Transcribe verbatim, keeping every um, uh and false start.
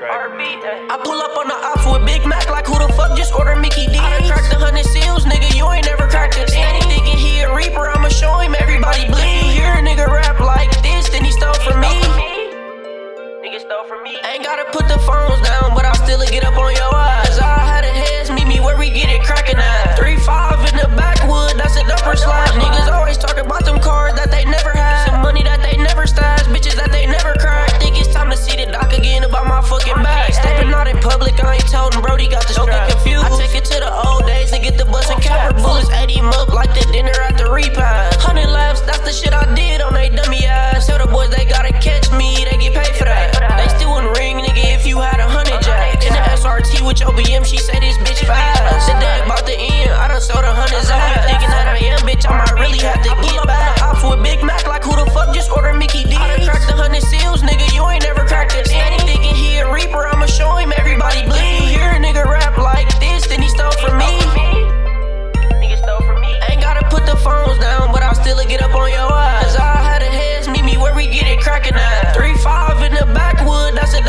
I pull up on the ops with Big Mac like who the fuck just ordered Mickey D. I done cracked a hundred seals, nigga, you ain't never cracked a ten. He thinking he a reaper, I'ma show him everybody bleed. You hear a nigga rap like this, then he stole from me. Nigga stole from me. Ain't gotta put the phones down, but I'll still get up on your eyes. I had a heads, meet me where we get it crackin' at. three five in the backwood, that's an upper slide. Niggas always talk about them cars that they never had, some money that they never stashed, bitches that they never cracked. Think it's time to see the doc again about my fucking back. Stepping out in public, I ain't told him Brody got the strap. Don't get confused, I take it to the old days to get the bus and capper bullets. Ate him up like the dinner at the repast. Hundred laps, that's the shit I did on they dummy ass. Tell the boys they gotta catch me, they get paid for that. They still wouldn't ring, nigga, if you had a hundred jacks. In the S R T with your B M, she say this bitch fast. The day about the end, I done sold a hundred ass. Thinking that I am, bitch, I might really have to get back. I ops with Big Mac like who the fuck just ordered Mickey D. I done cracked a hundred seals, nigga, you ain't never cracked a ten. He thinking he a reaper, I'ma show him everybody bleed. You hear a nigga rap like this, then he stole from me. Nigga stole from me. Ain't gotta put the phones down, but I'll still get up on your eyes. I had a heads, meet me where we get it crackin' at. three five in the backwood, that's a